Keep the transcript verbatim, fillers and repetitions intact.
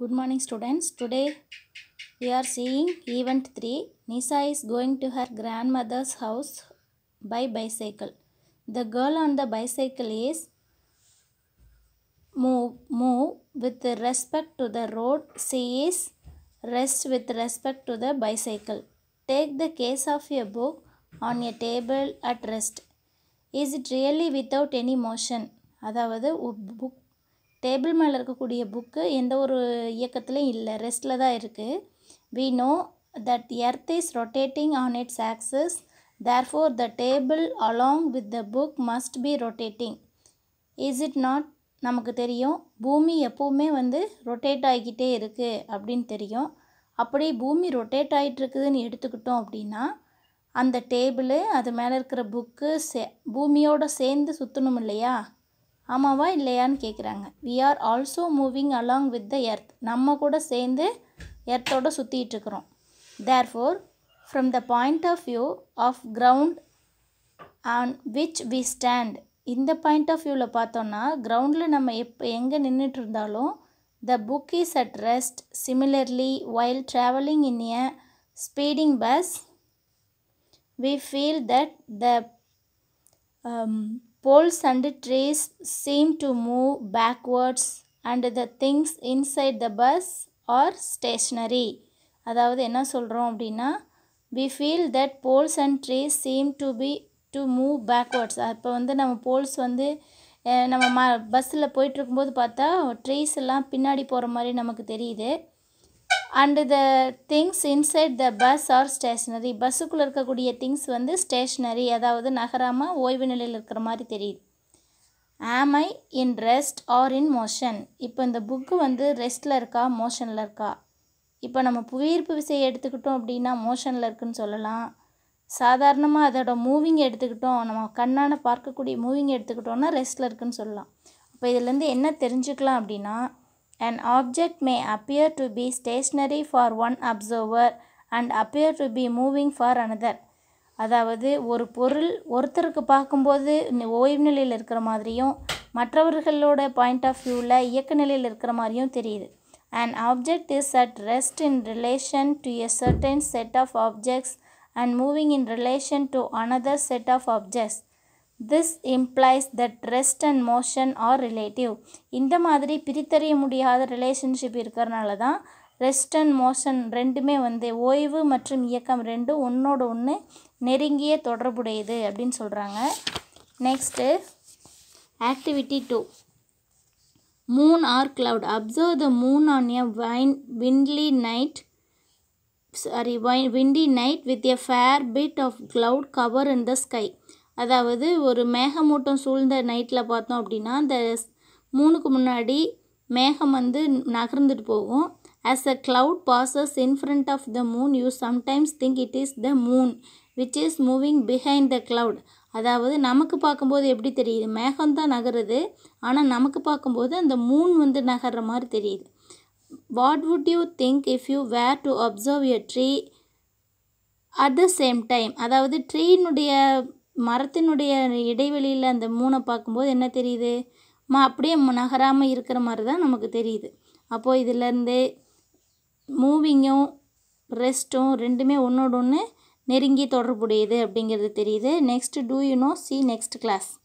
Good morning students. Today we are seeing event three. Nisa is going to her grandmother's house by bicycle. The girl on the bicycle is move, move with respect to the road. She is rest with respect to the bicycle. Take the case of a book on a table at rest. Is it really without any motion? அதாவது book table மேலே இருக்கக்கூடிய book எந்த ஒரு இயக்கத்துலையும் இல்லை, ரெஸ்ட்டில் தான் இருக்குது. we know that earth is rotating on its axis, therefore the table along with the book must be rotating. is it not? நமக்கு தெரியும் பூமி எப்போவுமே வந்து ரொட்டேட் ஆகிக்கிட்டே இருக்குது அப்படின்னு தெரியும். அப்படி பூமி ரொட்டேட் ஆகிட்டுருக்குதுன்னு எடுத்துக்கிட்டோம் அப்படின்னா அந்த டேபிள் அது மேலே இருக்கிற புக்கு சே பூமியோடு சேர்ந்து சுற்றணும் இல்லையா? ஆமாவா இல்லையான்னு கேட்குறாங்க. we are also moving along with the earth. நம்ம கூட சேர்ந்து எர்த்தோடு சுற்றிட்டுருக்குறோம். therefore from the point of view of ground on which we stand, இந்த பாயிண்ட் ஆஃப் வியூவில் பார்த்தோன்னா கிரவுண்டில் நம்ம எப்போ எங்கே நின்றுட்டு இருந்தாலும் the book is at rest. similarly while traveling in a speeding bus we feel that the um, poles and trees seem to move backwards and the things inside the bus are stationary. அதாவது என்ன சொல்கிறோம் அப்படின்னா we feel that poles and trees seem to be to move backwards. இப்போ வந்து நம்ம poles வந்து நம்ம ம பஸ்ஸில் போயிட்டுருக்கும்போது பார்த்தா ட்ரீஸ் எல்லாம் பின்னாடி போகிற மாதிரி நமக்கு தெரியுது. And the things inside the bus are stationary. பஸ்ஸுக்குள்ளே இருக்கக்கூடிய திங்ஸ் வந்து ஸ்டேஷ்னரி, அதாவது நகராமல் ஓய்வு நிலையில் இருக்கிற மாதிரி தெரியுது. Am I in rest or in motion? இப்போ இந்த புக்கு வந்து ரெஸ்ட்டில் இருக்கா மோஷனில் இருக்கா? இப்போ நம்ம புவியீர்ப்பு விசையை எடுத்துக்கிட்டோம் அப்படின்னா மோஷனில் இருக்குதுன்னு சொல்லலாம். சாதாரணமாக அதோட மூவிங் எடுத்துக்கிட்டோம், நம்ம கண்ணால் பார்க்கக்கூடிய மூவிங் எடுத்துக்கிட்டோன்னா ரெஸ்ட்டில் இருக்குதுன்னு சொல்லலாம். அப்போ இதிலேருந்து என்ன தெரிஞ்சுக்கலாம் அப்படின்னா an object may appear to be stationary for one observer and appear to be moving for another. அதாவது ஒரு பொருள் ஒருத்தருக்கு பார்க்கும்போது ஓய்வு நிலையில் இருக்கிற மாதிரியும் மற்றவர்களோட பாயிண்ட் ஆஃப் வியூவில் இயக்க நிலையில் இருக்கிற மாதிரியும் தெரியுது. an object is at rest in relation to a certain set of objects and moving in relation to another set of objects. This implies that rest and motion are relative. இந்த மாதிரி பிரித்தறிய முடியாத relationship இருக்கிறனால தான் rest and motion ரெண்டுமே வந்து ஓய்வு மற்றும் இயக்கம் ரெண்டும் ஒன்றோட ஒன்று நெருங்கிய தொடர்புடையது அப்படின்னு சொல்கிறாங்க. Next activity two. Moon or cloud. Observe the moon on a windy night sorry windy night with a fair bit of cloud cover in the sky. அதாவது ஒரு மேகமூட்டம் சூழ்ந்த நைட்டில் பார்த்தோம் அப்படின்னா அந்த மூணுக்கு முன்னாடி மேகம் வந்து நகர்ந்துட்டு போகும். as a cloud passes in front of the moon you sometimes think it is the moon which is moving behind the cloud. அதாவது நமக்கு பார்க்கும்போது எப்படி தெரியுது? மேகம் தான் நகருது, ஆனால் நமக்கு பார்க்கும்போது அந்த மூன் வந்து நகர்ற மாதிரி தெரியுது. what would you think if you were to observe a tree at the same time? அதாவது ட்ரீனுடைய மரத்தினுடைய இடைவெளியில் அந்த மூணை பார்க்கும்போது என்ன தெரியுது? மா அப்படியே நகராமல் இருக்கிற மாதிரி தான் நமக்கு தெரியுது. அப்போது இதிலேருந்து மூவிங்கும் ரெஸ்ட்டும் ரெண்டுமே ஒன்றோட ஒன்று நெருங்கி தொடர்புடையது அப்படிங்கிறது தெரியுது. Next do you know see next class.